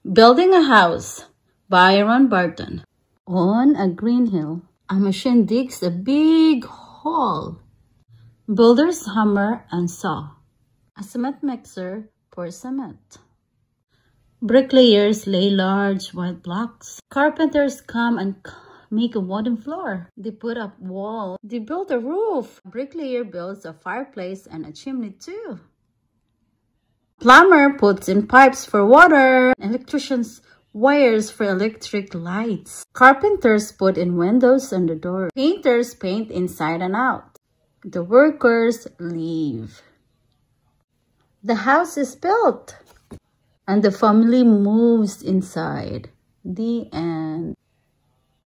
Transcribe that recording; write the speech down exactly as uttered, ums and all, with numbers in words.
Building a house, Byron Barton. On a green hill, a machine digs a big hole. Builders hammer and saw. A cement mixer pours cement. Bricklayers lay large white blocks. Carpenters come and make a wooden floor. They put up walls. They build a roof. A bricklayer builds a fireplace and a chimney too. Plumber puts in pipes for water. Electricians wires for electric lights. Carpenters put in windows and the door. Painters paint inside and out. The workers leave. The house is built and the family moves inside. The end.